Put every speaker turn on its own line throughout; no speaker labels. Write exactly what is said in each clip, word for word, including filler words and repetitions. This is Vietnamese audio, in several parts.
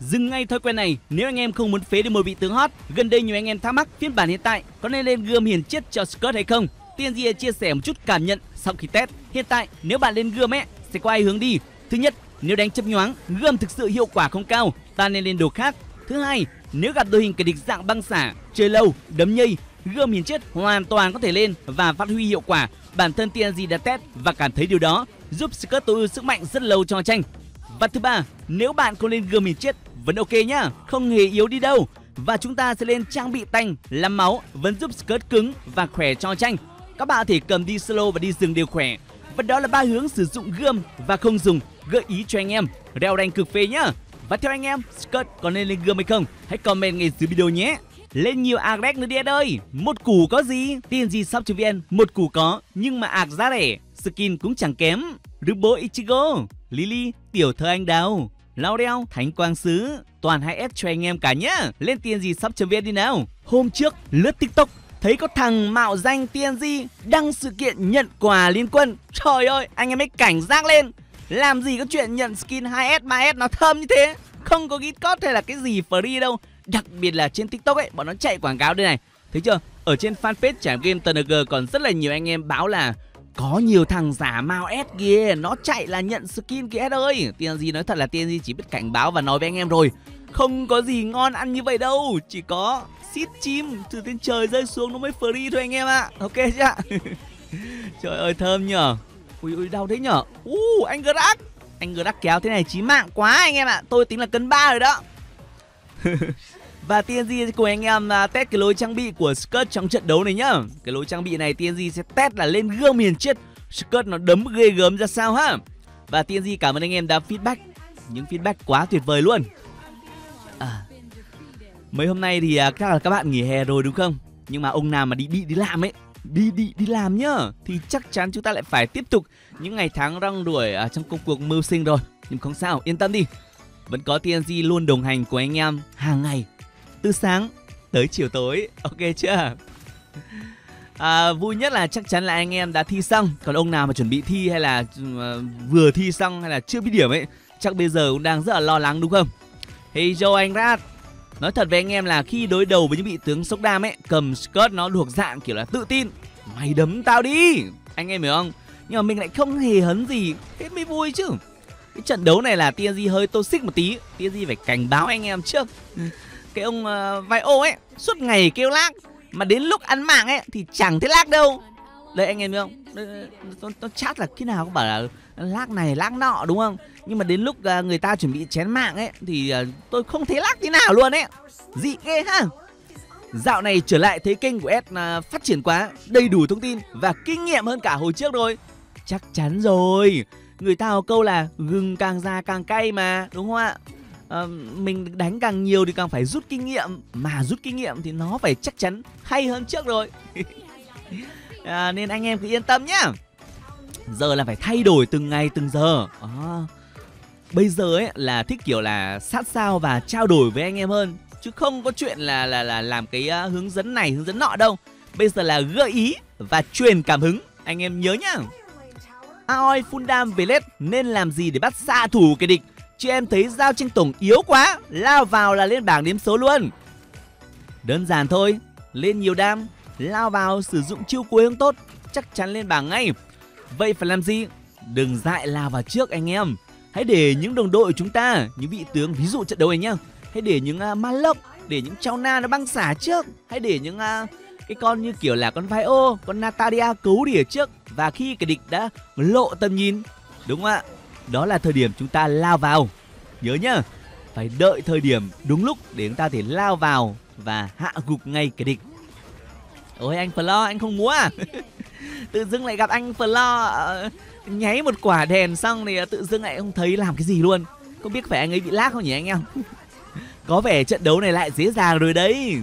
Dừng ngay thói quen này nếu anh em không muốn phế đi một vị tướng hot. Gần đây nhiều anh em thắc mắc phiên bản hiện tại có nên lên gươm hiền chiết cho Scott hay không. tê en giê chia sẻ một chút cảm nhận sau khi test. Hiện tại nếu bạn lên gươm ấy sẽ có hai hướng đi. Thứ nhất, nếu đánh chớp nhoáng, gươm thực sự hiệu quả không cao, ta nên lên đồ khác. Thứ hai, nếu gặp đội hình kẻ địch dạng băng xả, chơi lâu, đấm nhây, gươm hiền chiết hoàn toàn có thể lên và phát huy hiệu quả. Bản thân tê en giê đã test và cảm thấy điều đó giúp Scott tối ưu sức mạnh rất lâu cho tranh. Và thứ ba, nếu bạn không lên gươm hiền chiết vẫn ok nhá, không hề yếu đi đâu. Và chúng ta sẽ lên trang bị tanh, làm máu vẫn giúp Scott cứng và khỏe cho tranh. Các bạn có thể cầm đi solo và đi rừng đều khỏe. Và đó là ba hướng sử dụng gươm và không dùng, gợi ý cho anh em. Reo rank cực phê nhá. Và theo anh em, Scott có nên lên gươm hay không? Hãy comment ngay dưới video nhé. Lên nhiều agret nữa đi anh ơi. Một củ có gì? tê en giê shop chấm vn một củ có, nhưng mà ạc giá rẻ, skin cũng chẳng kém. Rubo Ichigo, Lily, tiểu thơ anh đào, Laurel, Thánh Quang Sứ, toàn hai S cho anh em cả nhá. Lên tê en giê shop chấm vn đi nào. Hôm trước lướt TikTok thấy có thằng mạo danh tê en giê đăng sự kiện nhận quà liên quân. Trời ơi, anh em ấy cảnh giác lên. Làm gì có chuyện nhận skin hai S, ba S nó thơm như thế. Không có gift code hay là cái gì free đâu. Đặc biệt là trên TikTok ấy, bọn nó chạy quảng cáo đây này. Thấy chưa? Ở trên fanpage Trải Game tê en giê còn rất là nhiều anh em báo là có nhiều thằng giả mạo S kìa, nó chạy là nhận skin kìa S ơi. tê en giê nói thật là tê en giê chỉ biết cảnh báo và nói với anh em rồi. Không có gì ngon ăn như vậy đâu. Chỉ có xít chim từ trên trời rơi xuống nó mới free thôi anh em ạ. À. Ok chưa? Trời ơi thơm nhở. Ui ui đau thế nhở. Uh, anh Grack. Anh Grack kéo thế này chí mạng quá anh em ạ. À. Tôi tính là cân ba rồi đó. Và tê en giê cùng anh em test cái lối trang bị của Scott trong trận đấu này nhá. Cái lối trang bị này tê en giê sẽ test là lên gươm hiền chiết Scott nó đấm ghê gớm ra sao ha. Và tê en giê cảm ơn anh em đã feedback. Những feedback quá tuyệt vời luôn. À, mấy hôm nay thì chắc là các bạn nghỉ hè rồi đúng không? Nhưng mà ông nào mà đi bị đi làm ấy, đi đi đi làm nhá, thì chắc chắn chúng ta lại phải tiếp tục những ngày tháng rong ruổi ở trong công cuộc mưu sinh rồi. Nhưng không sao, yên tâm đi. Vẫn có tê en giê luôn đồng hành của anh em hàng ngày, từ sáng tới chiều tối. Ok chưa? À, vui nhất là chắc chắn là anh em đã thi xong. Còn ông nào mà chuẩn bị thi hay là uh, vừa thi xong hay là chưa biết điểm ấy, chắc bây giờ cũng đang rất là lo lắng đúng không? Hey Joe anh Rat, nói thật với anh em là khi đối đầu với những vị tướng sốc đam ấy, cầm Scott nó thuộc dạng kiểu là tự tin. Mày đấm tao đi, anh em hiểu không? Nhưng mà mình lại không hề hấn gì, thế mới vui chứ. Cái trận đấu này là tê en giê hơi toxic một tí. tê en giê phải cảnh báo anh em trước. Cái ông uh, vai ô ấy suốt ngày kêu lag, mà đến lúc ăn mạng ấy thì chẳng thấy lag đâu. Đây anh em biết không? Nó, nó chat là khi nào cũng bảo là lag này lag nọ đúng không? Nhưng mà đến lúc uh, người ta chuẩn bị chén mạng ấy thì uh, tôi không thấy lag thế nào luôn ấy. Dị ghê ha. Dạo này trở lại thấy kênh của S uh, phát triển quá, đầy đủ thông tin và kinh nghiệm hơn cả hồi trước rồi. Chắc chắn rồi. Người ta có câu là gừng càng già càng cay mà, đúng không ạ? À, mình đánh càng nhiều thì càng phải rút kinh nghiệm. Mà rút kinh nghiệm thì nó phải chắc chắn hay hơn trước rồi. À, nên anh em cứ yên tâm nhá. Giờ là phải thay đổi từng ngày từng giờ. À, bây giờ ấy là thích kiểu là sát sao và trao đổi với anh em hơn, chứ không có chuyện là là là làm cái uh, hướng dẫn này hướng dẫn nọ đâu. Bây giờ là gợi ý và truyền cảm hứng. Anh em nhớ nhá. Aoi Fundam Velet nên làm gì để bắt xạ thủ kẻ địch? Chứ em thấy giao tranh tổng yếu quá, lao vào là lên bảng đếm số luôn. Đơn giản thôi, lên nhiều đam, lao vào sử dụng chiêu cuối hướng tốt, chắc chắn lên bảng ngay. Vậy phải làm gì? Đừng dại lao vào trước anh em. Hãy để những đồng đội của chúng ta, những vị tướng, ví dụ trận đấu này nhá, hãy để những uh, ma lốc, để những chao na nó băng xả trước. Hãy để những uh, cái con như kiểu là con vai ô, con Natalia cấu đỉa trước. Và khi kẻ địch đã lộ tầm nhìn, đúng không ạ? Đó là thời điểm chúng ta lao vào. Nhớ nhá, phải đợi thời điểm đúng lúc để chúng ta thể lao vào và hạ gục ngay kẻ địch. Ôi anh Flo, anh không múa à? Tự dưng lại gặp anh Flo uh, nháy một quả đèn xong thì tự dưng lại không thấy làm cái gì luôn. Không biết phải anh ấy bị lag không nhỉ anh em? Có vẻ trận đấu này lại dễ dàng rồi đấy.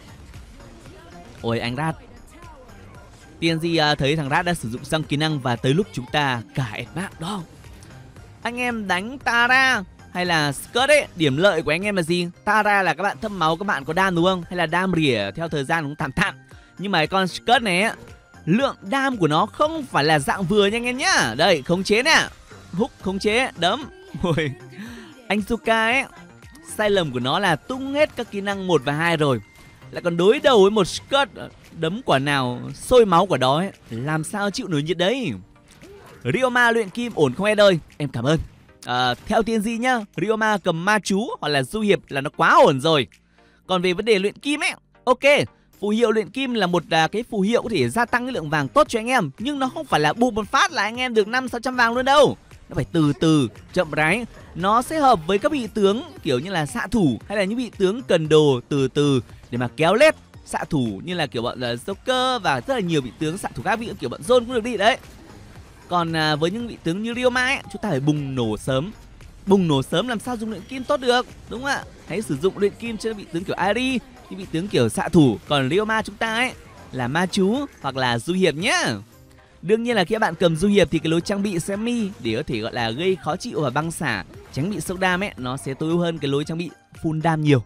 Ôi anh Rat, tê en giê thấy thằng Rat đã sử dụng xong kỹ năng và tới lúc chúng ta cải bác đó. Anh em đánh Tara hay là Scott ấy, điểm lợi của anh em là gì? Tara là các bạn thâm máu, các bạn có đam đúng không? Hay là đam rỉa theo thời gian cũng tạm tạm. Nhưng mà cái con Scott này ấy, lượng đam của nó không phải là dạng vừa nha anh em nhá. Đây, khống chế nè, húc khống chế, đấm. Ôi, anh Zuka ấy Sai lầm của nó là tung hết các kỹ năng một và hai rồi, lại còn đối đầu với một Scud đấm quả nào sôi máu quả đó ấy. Làm sao chịu nổi nhiệt đấy. Ryoma luyện kim ổn không em ơi? Em cảm ơn. à, Theo tiên Di nhá, Ryoma cầm ma chú hoặc là du hiệp là nó quá ổn rồi. Còn về vấn đề luyện kim ấy, ok, phù hiệu luyện kim là một à, cái phù hiệu có thể gia tăng cái lượng vàng tốt cho anh em, nhưng nó không phải là bù một phát là anh em được năm sáu trăm vàng luôn đâu. Nó phải từ từ, chậm rãi. Nó sẽ hợp với các vị tướng kiểu như là xạ thủ hay là những vị tướng cần đồ từ từ để mà kéo lết xạ thủ, như là kiểu bọn uh, Joker và rất là nhiều vị tướng xạ thủ khác, ví dụ kiểu bọn Zone cũng được đi đấy. Còn à, với những vị tướng như Ryoma ấy, chúng ta phải bùng nổ sớm. Bùng nổ sớm làm sao dùng luyện kim tốt được, đúng không ạ? Hãy sử dụng luyện kim cho vị tướng kiểu Ari, những vị tướng kiểu xạ thủ. Còn Ryoma chúng ta ấy là ma chú hoặc là du hiệp nhá. Đương nhiên là khi các bạn cầm du hiệp thì cái lối trang bị semi để có thể gọi là gây khó chịu và băng xả, tránh bị sốc đam ấy, nó sẽ tối ưu hơn cái lối trang bị full đam nhiều.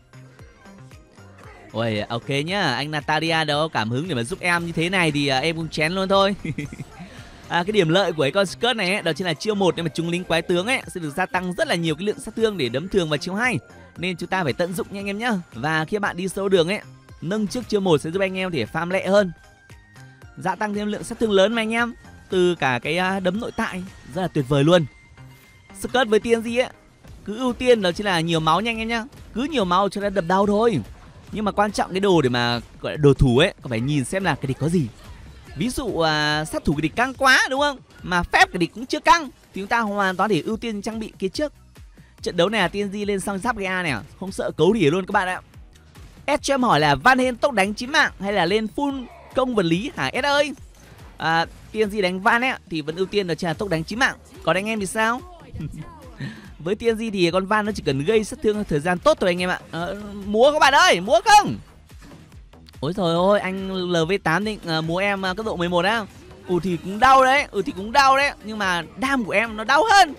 Ôi, ok nhá, anh Natalia đâu cảm hứng để mà giúp em như thế này thì uh, em cũng chén luôn thôi. À, cái điểm lợi của cái con Scud này ấy, đó chính là chiêu một nhưng mà trúng lính quái tướng ấy sẽ được gia tăng rất là nhiều cái lượng sát thương để đấm thường vào chiêu hai, nên chúng ta phải tận dụng nha anh em nhá. Và khi bạn đi sâu đường ấy, nâng trước chiêu một sẽ giúp anh em để farm lẹ hơn, gia tăng thêm lượng sát thương lớn mà anh em, từ cả cái đấm nội tại, rất là tuyệt vời luôn. Scud với tiên gì ấy cứ ưu tiên đó chính là nhiều máu nha anh em nhá, cứ nhiều máu cho nó đập đau thôi. Nhưng mà quan trọng cái đồ để mà gọi là đồ thủ ấy, có phải nhìn xem là cái địch có gì. Ví dụ uh, sát thủ cái địch căng quá đúng không, mà phép cái địch cũng chưa căng thì chúng ta hoàn toàn để ưu tiên trang bị kia trước. Trận đấu này là tiên Di lên song giáp Ga này, không sợ cấu rỉa luôn các bạn ạ. S cho em hỏi là Van Halen tốc đánh chín mạng hay là lên full công vật lý hả S ơi? À, tiên Di đánh Van ấy thì vẫn ưu tiên đó là tốc đánh chín mạng. Còn anh em thì sao? Với tiên Di thì con Van nó chỉ cần gây sát thương thời gian tốt thôi anh em ạ. À, múa các bạn ơi, múa không? Ôi trời ơi, anh L V tám định uh, múa em uh, cấp độ mười một á. Ừ thì cũng đau đấy, ừ thì cũng đau đấy, nhưng mà đam của em nó đau hơn.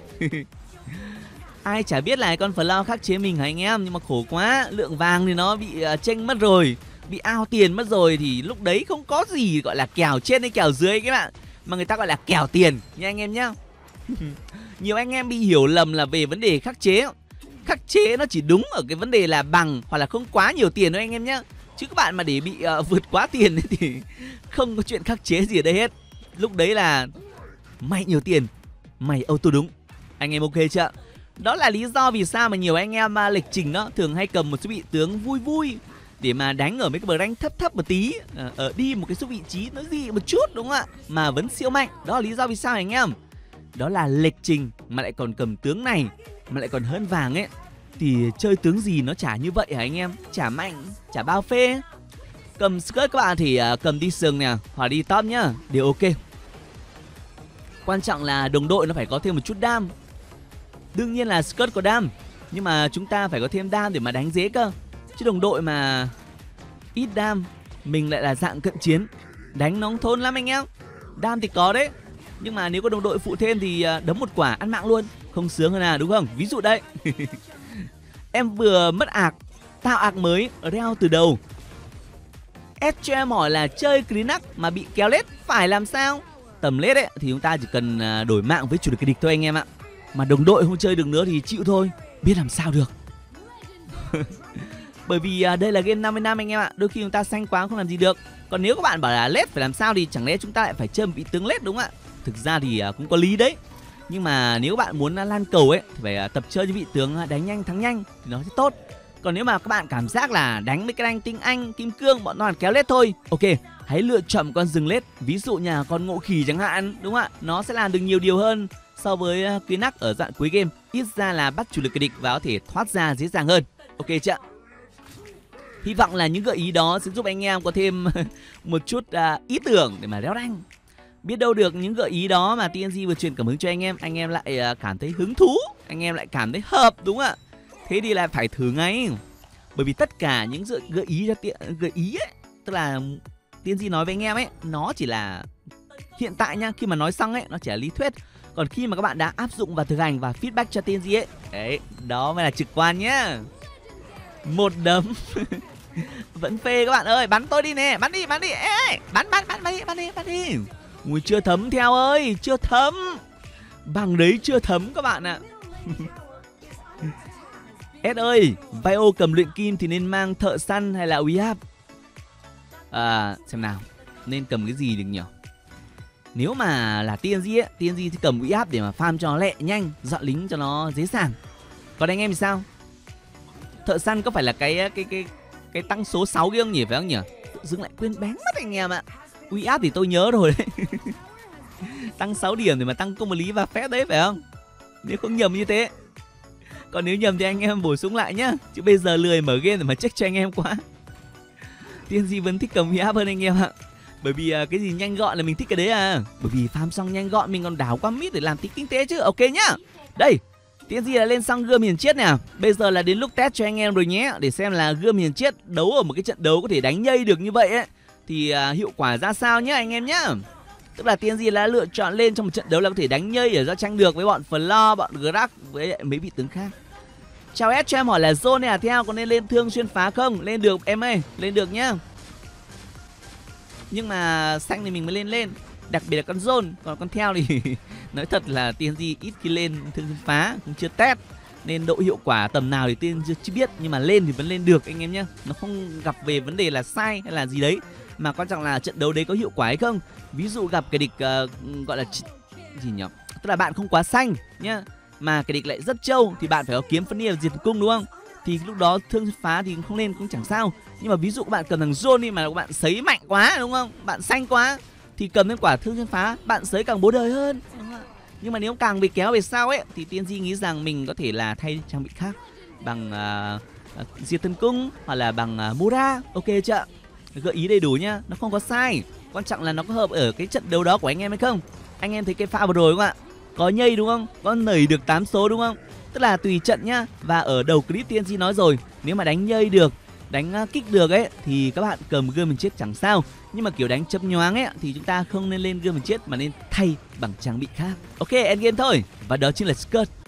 Ai chả biết là con Flower khắc chế mình hả anh em, nhưng mà khổ quá, lượng vàng thì nó bị uh, chênh mất rồi, bị ao tiền mất rồi, thì lúc đấy không có gì gọi là kèo trên hay kèo dưới các bạn, mà người ta gọi là kèo tiền nha anh em nhá. Nhiều anh em bị hiểu lầm là về vấn đề khắc chế. Khắc chế nó chỉ đúng ở cái vấn đề là bằng hoặc là không quá nhiều tiền thôi anh em nhá. Chứ các bạn mà để bị uh, vượt quá tiền ấy thì không có chuyện khắc chế gì ở đây hết. Lúc đấy là mày nhiều tiền, mày auto đúng. Anh em ok chưa? Đó là lý do vì sao mà nhiều anh em uh, lịch trình đó thường hay cầm một số vị tướng vui vui để mà đánh ở mấy cái bờ rank thấp thấp một tí, uh, ở đi một cái số vị trí nó dị một chút đúng không ạ, mà vẫn siêu mạnh. Đó là lý do vì sao anh em. Đó là lịch trình mà lại còn cầm tướng này mà lại còn hơn vàng ấy, thì chơi tướng gì nó chả như vậy hả anh em, chả mạnh, chả bao phê. Cầm Scud các bạn thì uh, cầm đi sừng nè hoặc đi top nhá, đều ok. Quan trọng là đồng đội nó phải có thêm một chút đam. Đương nhiên là Scud có đam, nhưng mà chúng ta phải có thêm đam để mà đánh dễ cơ. Chứ đồng đội mà ít đam, mình lại là dạng cận chiến, đánh nóng thốn lắm anh em. Đam thì có đấy, nhưng mà nếu có đồng đội phụ thêm thì đấm một quả ăn mạng luôn, không sướng hơn à đúng không? Ví dụ đây. Em vừa mất ạc, tạo ạc mới, reo từ đầu. S cho em hỏi là chơi Krinac mà bị kéo lết phải làm sao? Tầm lết ấy thì chúng ta chỉ cần đổi mạng với chủ lực địch thôi anh em ạ. Mà đồng đội không chơi được nữa thì chịu thôi, biết làm sao được. Bởi vì đây là game năm mươi năm anh em ạ, đôi khi chúng ta xanh quá không làm gì được. Còn nếu các bạn bảo là lết phải làm sao thì chẳng lẽ chúng ta lại phải chơi một vị tướng lết đúng không ạ? Thực ra thì cũng có lý đấy. Nhưng mà nếu bạn muốn lan cầu ấy thì phải tập chơi những vị tướng đánh nhanh thắng nhanh thì nó sẽ tốt. Còn nếu mà các bạn cảm giác là đánh với cái anh tinh anh, kim cương bọn toàn kéo lết thôi, ok, hãy lựa chọn con rừng lết. Ví dụ như là con ngộ khỉ chẳng hạn, đúng không ạ? Nó sẽ làm được nhiều điều hơn so với Krinac ở đoạn cuối game. Ít ra là bắt chủ lực cái địch và có thể thoát ra dễ dàng hơn. Ok chưa? Hy vọng là những gợi ý đó sẽ giúp anh em có thêm một chút uh, ý tưởng để mà leo rank. Biết đâu được những gợi ý đó mà tê en giê vừa truyền cảm hứng cho anh em, anh em lại uh, cảm thấy hứng thú, anh em lại cảm thấy hợp đúng không ạ? Thế thì là phải thử ngay. Bởi vì tất cả những gợi ý cho tiện gợi ý ấy, tức là tê en giê nói với anh em ấy, nó chỉ là hiện tại nha, khi mà nói xong ấy nó chỉ là lý thuyết. Còn khi mà các bạn đã áp dụng và thực hành và feedback cho tê en giê ấy, đấy, đó mới là trực quan nhá. Một đấm. Vẫn phê các bạn ơi, bắn tôi đi nè, bắn đi, bắn đi, ê, bắn, bắn, bắn, bắn đi, bắn đi, bắn đi. Ui, chưa thấm theo ơi, chưa thấm. Bằng đấy chưa thấm các bạn ạ. S ơi, Vio cầm luyện kim thì nên mang thợ săn hay là uy áp? À, xem nào, nên cầm cái gì được nhỉ? Nếu mà là tê en giê ấy, tê en giê thì cầm uy áp để mà farm cho nó lẹ nhanh, dọn lính cho nó dễ dàng. Còn anh em thì sao? Thợ săn có phải là cái cái cái cái tăng số sáu kia không nhỉ, phải không nhỉ? Tự dưng lại quên bén mất anh em ạ. Uy áp thì tôi nhớ rồi đấy. Tăng sáu điểm để mà tăng công lý và phép đấy phải không? Nếu không nhầm như thế. Còn nếu nhầm thì anh em bổ sung lại nhá. Chứ bây giờ lười mở game để mà check cho anh em quá. tê en giê vẫn thích cầm uy áp hơn anh em ạ. Bởi vì uh, cái gì nhanh gọn là mình thích cái đấy à. Bởi vì farm xong nhanh gọn mình còn đảo qua mid để làm tí kinh tế chứ. Ok nhá. Đây, tê en giê là lên xong gươm hiền chiết nè. Bây giờ là đến lúc test cho anh em rồi nhé. Để xem là gươm hiền chiết đấu ở một cái trận đấu có thể đánh nhây được như vậy ấy, thì uh, hiệu quả ra sao nhá anh em nhá. Tức là tê en giê đã lựa chọn lên trong một trận đấu là có thể đánh nhây ở giao tranh được với bọn Flo, bọn Grack với mấy vị tướng khác. Chào S cho em hỏi là zone này à theo có nên lên thương xuyên phá không? Lên được em ơi, lên được nhá. Nhưng mà xanh thì mình mới lên lên. Đặc biệt là con zone. Còn con theo thì nói thật là tê en giê ít khi lên thương xuyên phá, cũng chưa test. Nên độ hiệu quả tầm nào thì tê en giê chưa biết. Nhưng mà lên thì vẫn lên được anh em nhá. Nó không gặp về vấn đề là sai hay là gì đấy, mà quan trọng là trận đấu đấy có hiệu quả hay không. Ví dụ gặp cái địch uh, gọi là gì nhỉ? Tức là bạn không quá xanh nhá, mà cái địch lại rất trâu thì bạn phải có kiếm phân nia diệt cung đúng không? Thì lúc đó thương phá thì không lên cũng chẳng sao. Nhưng mà ví dụ các bạn cầm thằng zone đi mà các bạn sấy mạnh quá đúng không? Bạn xanh quá thì cầm lên quả thương phá bạn sấy càng bố đời hơn. Nhưng mà nếu càng bị kéo về sau ấy thì tê en giê nghĩ rằng mình có thể là thay trang bị khác bằng uh, uh, diệt thần cung hoặc là bằng uh, Mura. Ok chưa? Gợi ý đầy đủ nhá, nó không có sai. Quan trọng là nó có hợp ở cái trận đấu đó của anh em hay không. Anh em thấy cái pha vừa rồi đúng không ạ? Có nhây đúng không? Có nảy được tám số đúng không? Tức là tùy trận nhá. Và ở đầu clip tê en giê nói rồi, nếu mà đánh nhây được, đánh kích được ấy thì các bạn cầm gươm mình chết chẳng sao. Nhưng mà kiểu đánh chớp nhoáng ấy thì chúng ta không nên lên gươm mình chết mà nên thay bằng trang bị khác. Ok, endgame thôi. Và đó chính là skirt.